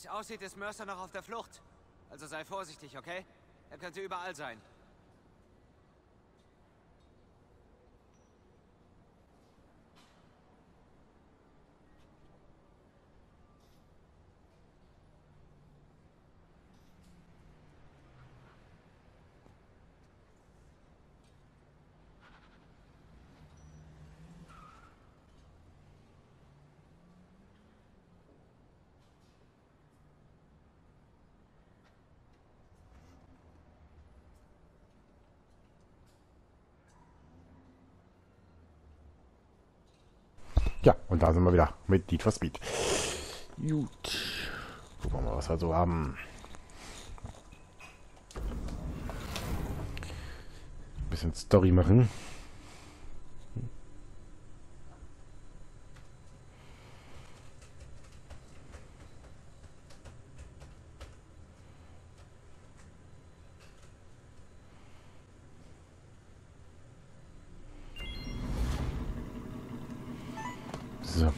es aussieht, ist Mercer noch auf der Flucht. Also sei vorsichtig, okay? Er könnte überall sein. Ja, und da sind wir wieder mit Need for Speed. Gut. Gucken wir mal, was wir so haben. Ein bisschen Story machen. So.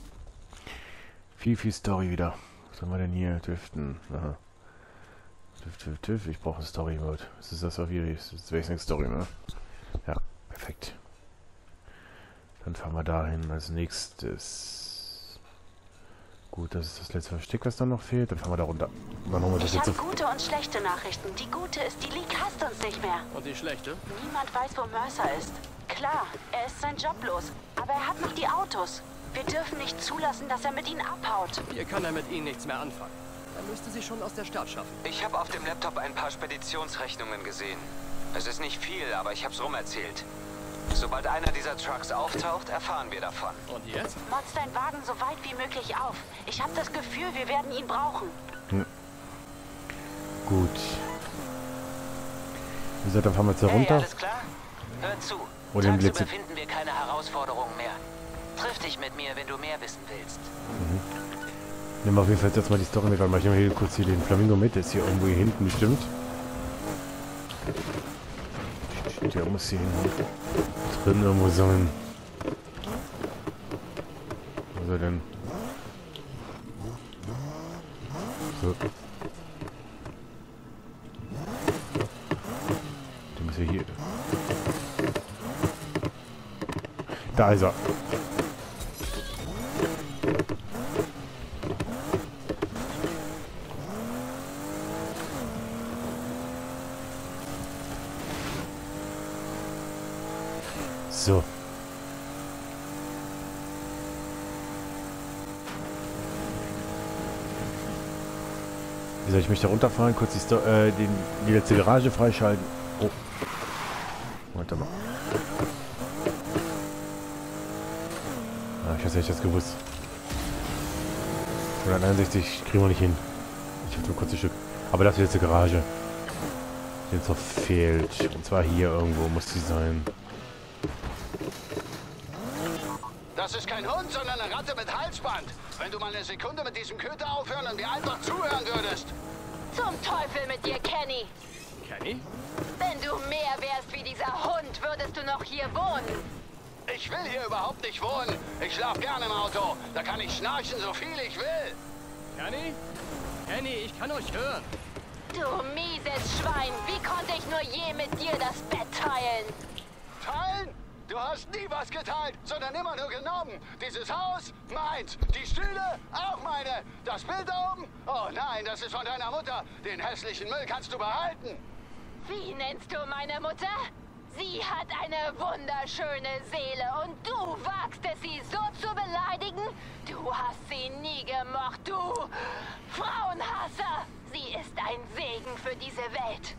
Viel Story wieder. Was haben wir denn hier? Tüften. Aha. TÜV. Ich brauche einen Story-Mode. Was ist das auf hier? Das ist Wechseln Story, ne? Ja, perfekt. Dann fahren wir dahin als nächstes. Gut, das ist das letzte Versteck, was dann noch fehlt. Dann fahren wir da runter. Dann holen wir das Ich jetzt habe gute und schlechte Nachrichten. Die gute ist, die League hasst uns nicht mehr. Und die schlechte? Niemand weiß, wo Mercer ist. Klar, er ist sein Job los. Aber er hat noch die Autos. Wir dürfen nicht zulassen, dass er mit ihnen abhaut. Hier kann er mit Ihnen nichts mehr anfangen. Er müsste sie schon aus der Stadt schaffen. Ich habe auf dem Laptop ein paar Speditionsrechnungen gesehen. Es ist nicht viel, aber ich hab's rumerzählt. Sobald einer dieser Trucks auftaucht, erfahren wir davon. Und jetzt? Motz dein Wagen so weit wie möglich auf. Ich habe das Gefühl, wir werden ihn brauchen. Gut. Wie gesagt, dann fahren wir jetzt da runter. Hey, alles klar? Hör zu. Oder im Tagsüber Blitz. finden wir keine Herausforderungen mehr. Triff dich mit mir, wenn du mehr wissen willst. Nehmen wir auf jeden Fall jetzt mal die Story mit, weil ich nehme hier kurz hier den Flamingo mit. Der ist hier irgendwo hier hinten bestimmt. Der muss hier hinten drin irgendwo sein. Wo ist er denn? So. Der muss ja hier. Da ist er. So. Wie soll ich mich da runterfahren? Kurz die letzte Garage freischalten. Oh. Warte mal. Ah, ich hätte das gewusst. 161 kriegen wir nicht hin. Ich habe nur kurz ein Stück. Aber das ist jetzt die Garage. Die jetzt noch fehlt. Und zwar hier irgendwo muss sie sein. Das ist kein Hund, sondern eine Ratte mit Halsband. Wenn du mal eine Sekunde mit diesem Köter aufhören und mir einfach zuhören würdest. Zum Teufel mit dir, Kenny. Kenny? Wenn du mehr wärst wie dieser Hund, würdest du noch hier wohnen. Ich will hier überhaupt nicht wohnen. Ich schlaf gerne im Auto. Da kann ich schnarchen, so viel ich will. Kenny? Kenny, ich kann euch hören. Du mieses Schwein, wie konnte ich nur je mit dir das Bett teilen? Teilen? Du hast nie was geteilt, sondern immer nur genommen. Dieses Haus, meins. Die Stühle, auch meine. Das Bild da oben? Oh nein, das ist von deiner Mutter. Den hässlichen Müll kannst du behalten. Wie nennst du meine Mutter? Sie hat eine wunderschöne Seele und du wagst es, sie so zu beleidigen? Du hast sie nie gemocht, du Frauenhasser! Sie ist ein Segen für diese Welt.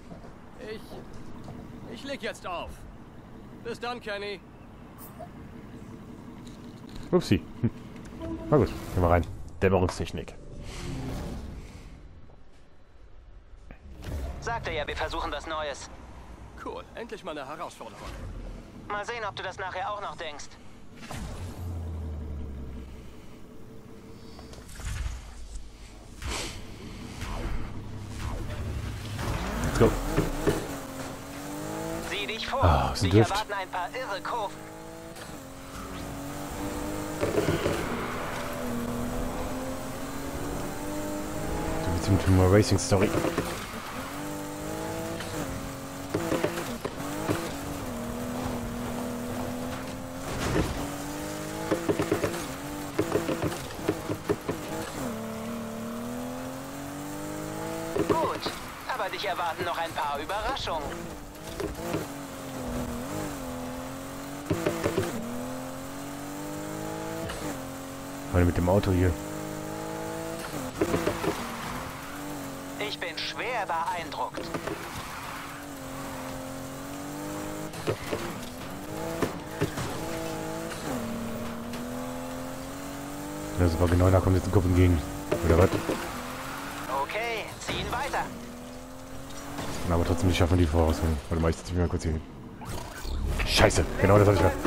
Ich leg jetzt auf. Bis dann, Kenny. Upsi. Na gut, gehen wir rein. Dämmerungstechnik. Sagte ja, wir versuchen was Neues. Cool, endlich mal eine Herausforderung. Mal sehen, ob du das nachher auch noch denkst. Let's go. Sieh dich vor. Ah, ist ein Dich Düft. erwarten ein paar irre Kurven. Ultimate Racing Story. Gut, aber dich erwarten noch ein paar Überraschungen. Meine mit dem Auto hier. Ich bin schwer beeindruckt. Ja, super, genau, da kommt jetzt ein Kopf entgegen. Oder was? Okay, ziehen weiter. Aber trotzdem nicht schaffen, die vorausholen. Warte mal, ich setze mich mal kurz hier hin. Scheiße, genau das hatte ich noch.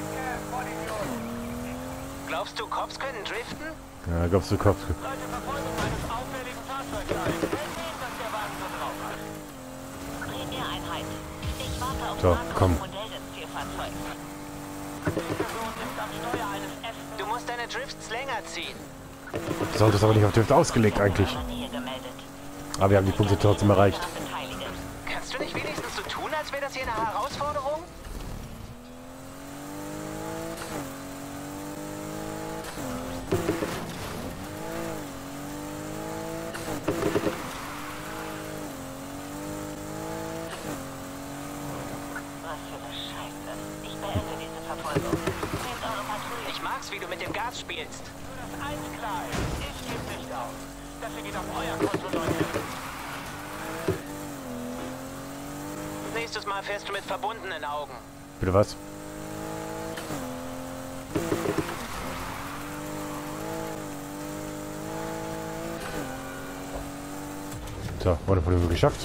Glaubst du, Cops können driften? Ja, glaubst du, Kopf. Leute Verfolgung eines auffälligen Fahrzeugs ein. Wer sieht, dass der Wagen so drauf hat? Primäreinheit. Ich warte auf So, Marco komm. und Modell des Zielfahrzeugs. Die Person ist am Steuer eines F. Du musst deine Drifts länger ziehen. Das Auto ist aber nicht auf Drift ausgelegt eigentlich. Nähe gemeldet. Aber wir haben die Punkte trotzdem erreicht. Beteilige. Kannst du nicht wenigstens so tun, als wäre das hier eine Herausforderung? Was für eine Scheiße. Ich beende diese Verfolgung. Nehmt eure Patrouille. Ich mag's, wie du mit dem Gas spielst. Nur dass eins klar ist. Ich gebe nicht auf. Das hier geht auf euer Konto, Leute. Nächstes Mal fährst du mit verbundenen Augen. Bitte was? So, wurde von ihm geschafft.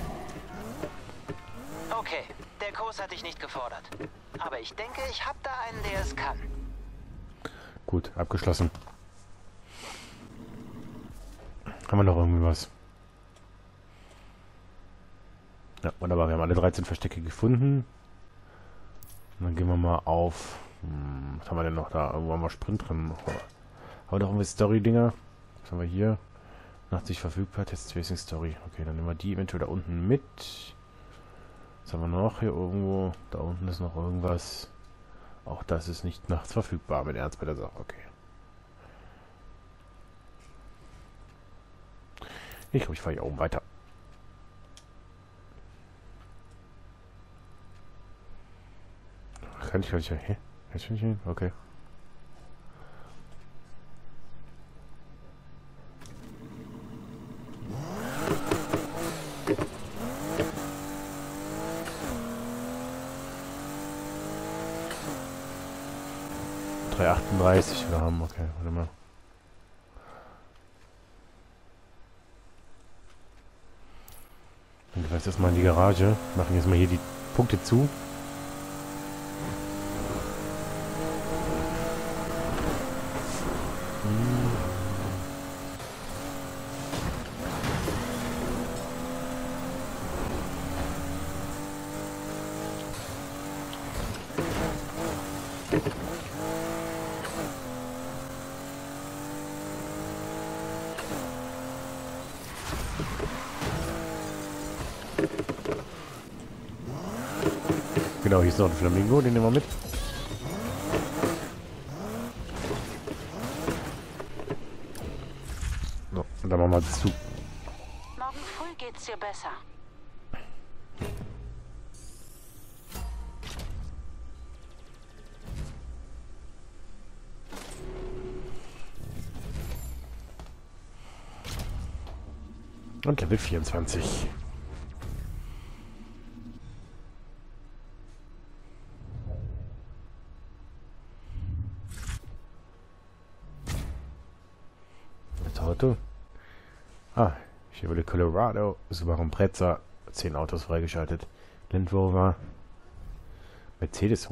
Okay, der Kurs hat dich nicht gefordert. Aber ich denke, ich hab da einen, der es kann. Gut, abgeschlossen. Haben wir noch irgendwie was? Ja, wunderbar. Wir haben alle 13 Verstecke gefunden. Und dann gehen wir mal auf... was haben wir denn noch da? Irgendwo haben wir Sprint drin. Haben wir doch irgendwie Story-Dinger? Was haben wir hier? 80 verfügbar, Test Racing Story. Okay, dann nehmen wir die eventuell da unten mit. Was haben wir noch hier irgendwo? Da unten ist noch irgendwas. Auch das ist nicht nachts verfügbar, mit Ernst bei der Sache. Okay. Ich glaube, ich fahre hier oben weiter. Kann ich gar nicht. Hä? Kann ich nicht hin? Okay. wir haben, okay, warte mal. Dann gehen wir jetzt erstmal in die Garage, machen jetzt mal hier die Punkte zu. Genau, hier ist noch ein Flamingo, den nehmen wir mit. So, und dann machen wir das zu. Morgen früh geht's dir besser. Und Level 24. Auto. Ah, Chevrolet Colorado, Subaru Impreza, 10 Autos freigeschaltet. Land Rover, Mercedes,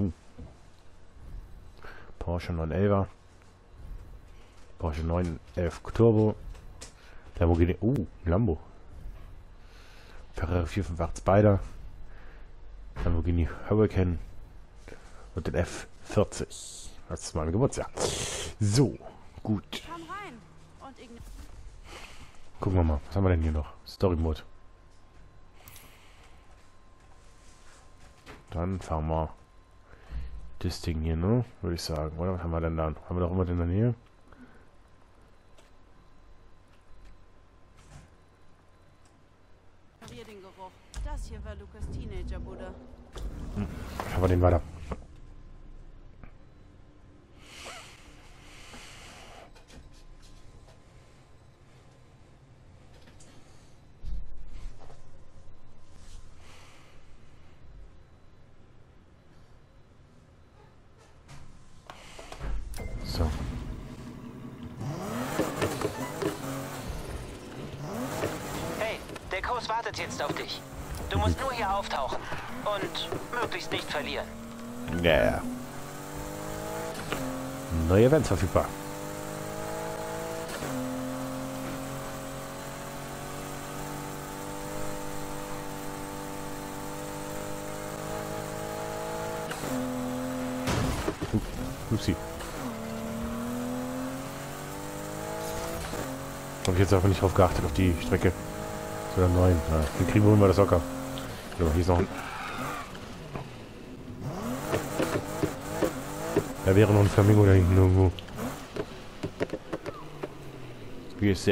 Porsche 911, Porsche 911 Turbo, Lamborghini, Lambo, Ferrari 458 Spider, Lamborghini Hurricane und den F40. Das ist mein Geburtsjahr. So, gut. Gucken wir mal. Was haben wir denn hier noch? Story Mode. Dann fahren wir das Ding hier, ne? Würde ich sagen. Oder was haben wir denn da? Haben wir doch immer in der Nähe? Den Geruch. Das hier war Lukas Teenager-Bruder. Haben wir den weiter. So. Hey, der Kurs wartet jetzt auf dich. Du musst nur hier auftauchen. Und möglichst nicht verlieren. Ja. Yeah. Neue Events verfügbar. Upsi. Habe ich jetzt einfach nicht drauf geachtet, auf die Strecke. Das wäre 9. Ja, den kriegen wir das locker. So, hier ist noch ein... Da wäre noch ein Flamingo da hinten irgendwo. Wie ist der?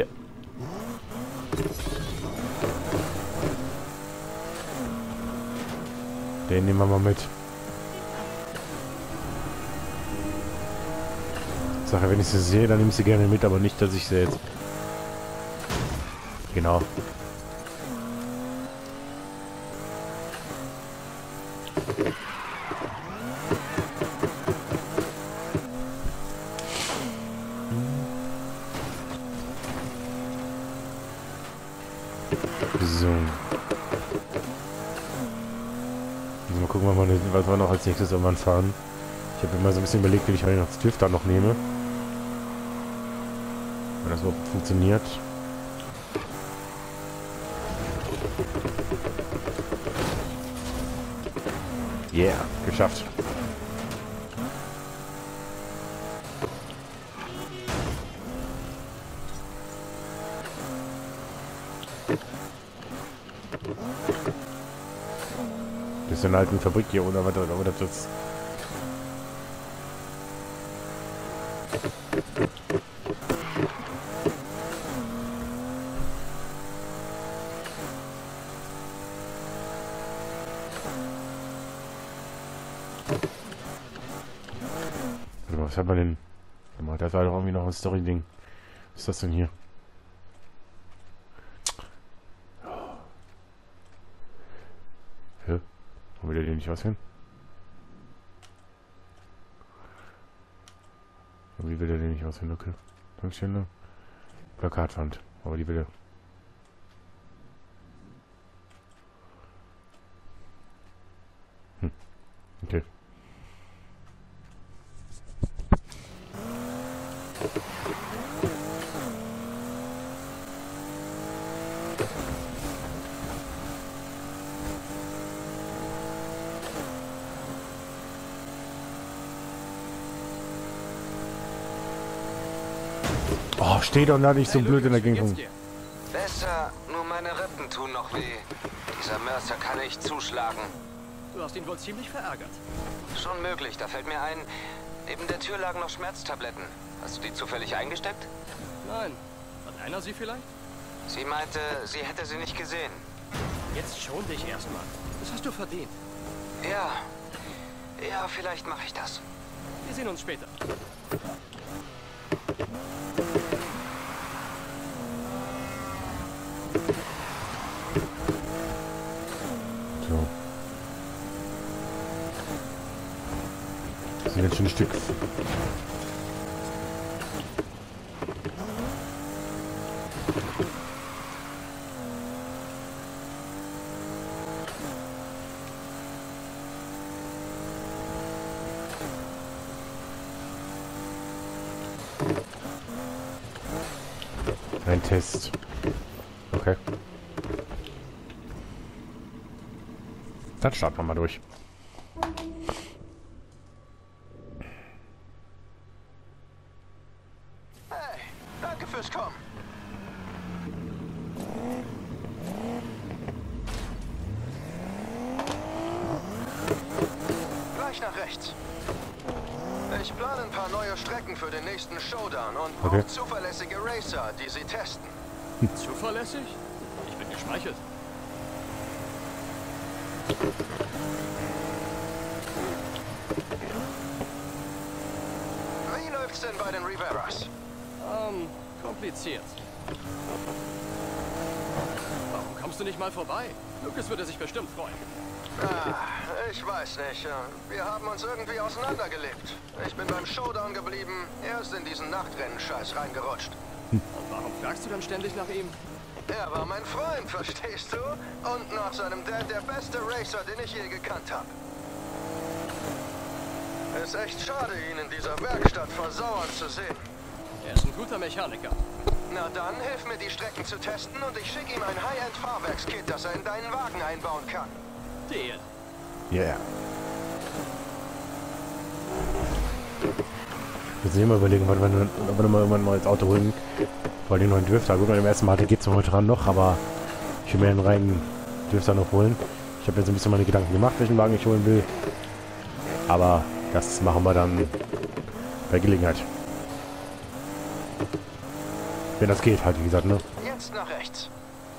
Den nehmen wir mal mit. Sache, wenn ich sie sehe, dann nehme ich sie gerne mit, aber nicht, dass ich sie jetzt... Genau. So. Also mal gucken, was wir noch als nächstes irgendwann fahren. Ich habe immer so ein bisschen überlegt, wie ich den Stift da noch nehme. Wenn das überhaupt funktioniert. Yeah, geschafft. Das ist eine alte Fabrik hier, oder was? Oder das... Was hat man denn? Das war doch irgendwie noch ein Story-Ding. Was ist das denn hier? Hä? Wo will der nicht was hin? Wie will der denn nicht was hin? Okay. Tankstelle. Plakatwand. Aber die will er. Okay. Oh, steh doch da nicht so blöd in der Gegend rum. Besser, nur meine Rippen tun noch weh. Dieser Mörser kann echt zuschlagen. Du hast ihn wohl ziemlich verärgert. Schon möglich, da fällt mir ein, neben der Tür lagen noch Schmerztabletten. Hast du die zufällig eingesteckt? Nein. Hat einer sie vielleicht? Sie meinte, sie hätte sie nicht gesehen. Jetzt schon dich erstmal. Das hast du verdient. Ja. Ja, vielleicht mache ich das. Wir sehen uns später. So. Das sind jetzt schon ein Stück. Ein Test. Okay. Dann starten wir mal durch. Hey, danke fürs Kommen. planen ein paar neue Strecken für den nächsten Showdown und Okay. braucht zuverlässige Racer, die sie testen. Zuverlässig? Ich bin geschmeichelt. Wie läuft's denn bei den Riveras? Kompliziert. Warum kommst du nicht mal vorbei? Lucas würde sich bestimmt freuen. Ich weiß nicht. Wir haben uns irgendwie auseinandergelebt. Ich bin beim Showdown geblieben. Er ist in diesen Nachtrennen-Scheiß reingerutscht. Und warum fragst du dann ständig nach ihm? Er war mein Freund, verstehst du? Und nach seinem Dad der beste Racer, den ich je gekannt habe. Ist echt schade, ihn in dieser Werkstatt versauern zu sehen. Er ist ein guter Mechaniker. Na dann, hilf mir, die Strecken zu testen und ich schicke ihm ein High-End-Fahrwerkskit, das er in deinen Wagen einbauen kann. Deal. Yeah. Wir müssen immer überlegen, wann wir mal irgendwann mal ins Auto holen. Vor allem noch einen Drifter. Gut, beim ersten Mal geht es heute dran noch, aber ich will mir einen reinen Drifter noch holen. Ich habe jetzt ein bisschen meine Gedanken gemacht, welchen Wagen ich holen will. Aber das machen wir dann bei Gelegenheit. Wenn das geht, halt, wie gesagt, ne? Jetzt nach rechts.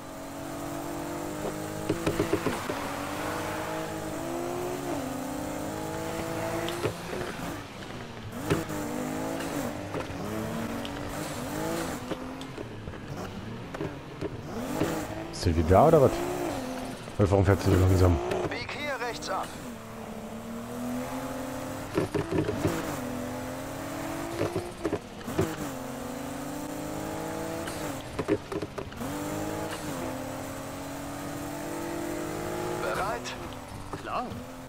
Ist der wieder da oder was? Oder warum fährt sie so langsam? Bieg hier rechts ab. Bereit? Klar.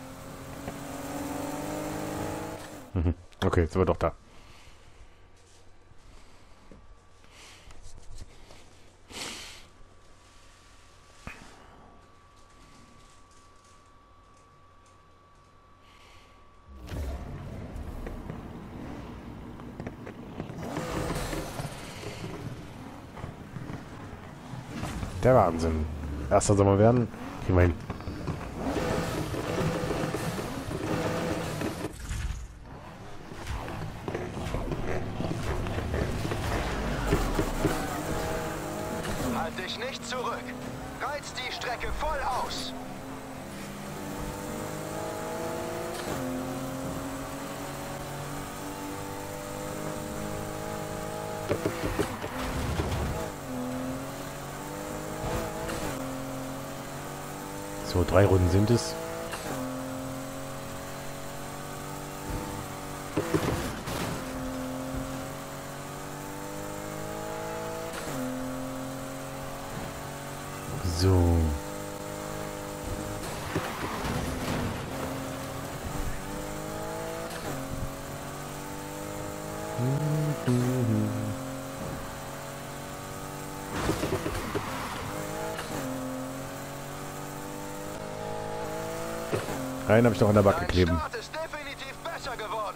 Okay, jetzt sind wir doch da. Der Wahnsinn. Erster Sommer werden. Kriegen wir hin. Halt dich nicht zurück. Reiz die Strecke voll aus. So, 3 Runden sind es. So. Einen habe ich noch an der Backe Dein kleben. Start ist definitiv besser geworden.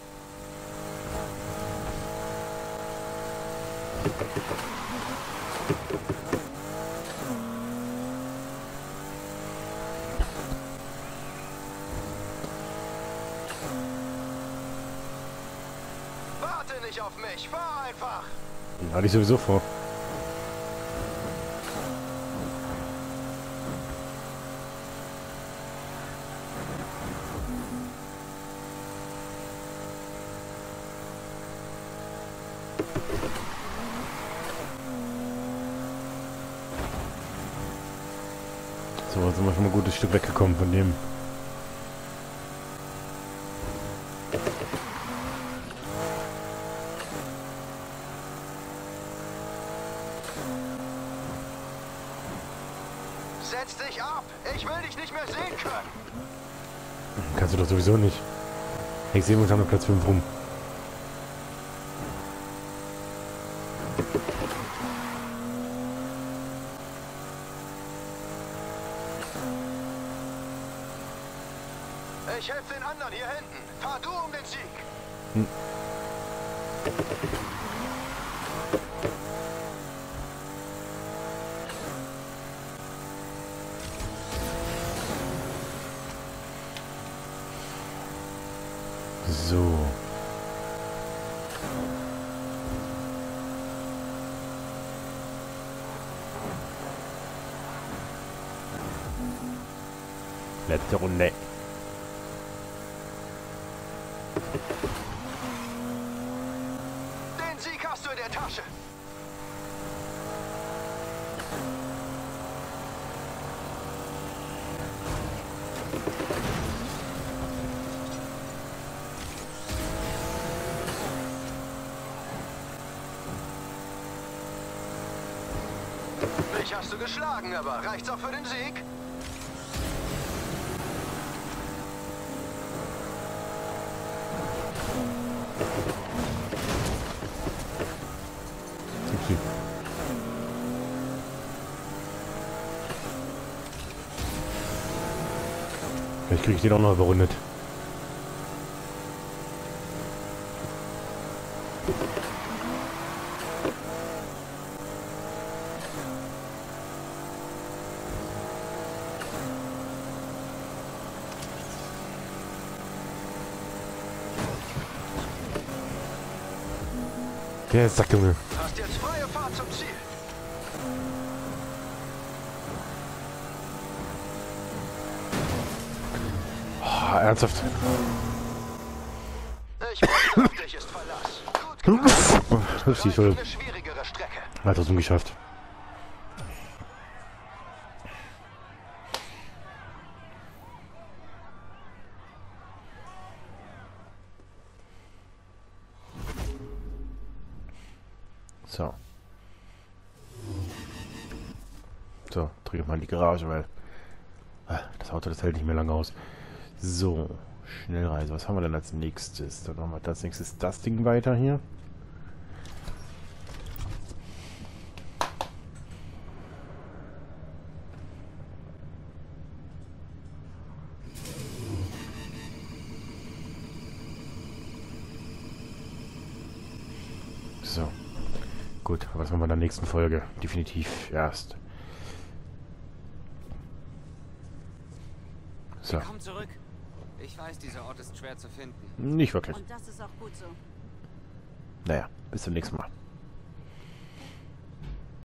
Warte nicht auf mich, fahr einfach. Hatte ich sowieso vor. So, jetzt sind wir schon mal ein gutes Stück weggekommen von dem. Setz dich ab. Ich will dich nicht mehr sehen können. Kannst du doch sowieso nicht. Ich sehe uns auf Platz 5 rum. Ich helfe den anderen hier hinten. Fahr du um den Sieg. So. Letzte Runde. Den Sieg hast du in der Tasche. Mich hast du geschlagen, aber reicht's auch für den Sieg? Vielleicht kriege ich den auch noch überrundet. Der Sack, Junge. Hast jetzt freie Fahrt zum Ziel. Oh, ernsthaft. Ich wusste, auf dich ist Verlass. Gut gemacht. Das ist voll. Eine schwierigere Strecke. Hat das geschafft. So. So, drücke mal in die Garage, weil das Auto, das hält nicht mehr lange aus. So, Schnellreise. Was haben wir denn als nächstes? Dann machen wir als nächstes das Ding weiter hier. So. Gut, aber das machen wir in der nächsten Folge. Definitiv erst. So. Komm zurück. Ich weiß, dieser Ort ist schwer zu finden. Nicht wirklich. Und das ist auch gut so. Naja, bis zum nächsten Mal.